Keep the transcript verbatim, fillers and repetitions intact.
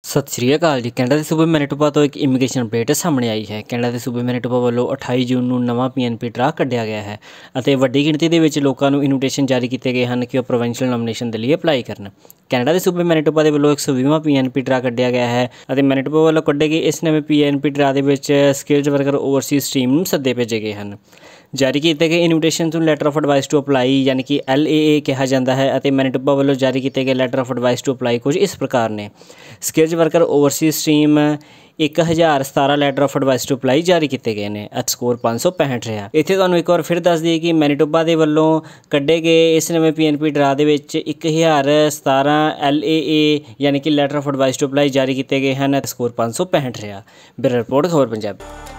सत श्री अकाल जी। कैनेडा के सूबे मैनीटोबा तो एक इमीग्रेशन अपडेट सामने आई है। कैनेडा के सूबे मैनीटोबा वालों अठाई जून को नवा पी एन पी ड्रा कढ़िया गया है और वड्डी गिणती के विच लोगों को इनविटेशन जारी किए गए हैं कि वह प्रोविंशियल नॉमिनेशन के लिए अपलाई करन। कैनेडा के सूबे मैनीटोबा के वालों एक सौ बीसवां पी एन पी ड्रा कढ़िया गया है और मैनीटोबा वालों कढ़े गए इस नवे पी एन पी ड्रा के स्किल्ड वर्कर ओवरसीज स्ट्रीम में सद्दे भेजे गए हैं। जारी किए गए invitation to letter of advice to apply यानी कि एल ए ए कहा जाता है और मैनीटोबा वालों जारी किए गए लैटर ऑफ एडवाइस टू अपलाई कुछ इस प्रकार ने। स्किल्ड वर्कर ओवरसीज स्ट्रीम एक हज़ार सतारह लैटर ऑफ एडवाइस टू अपलाई जारी किए गए हैं। स्कोर पाँच सौ पैंठ रहा। इतने तुहानू एक बार फिर दस दिए कि मैनीटोबा के वालों कढ़े गए इस नवे पी एन पी ड्रा के एक हज़ार सतारह एल ए ए यानी कि लैटर ऑफ एडवाइस टू अपलाई जारी किए गए हैं। स्कोर पाँच सौ पैंठ रहा। ब्यूरो रिपोर्ट खबर पंजाब।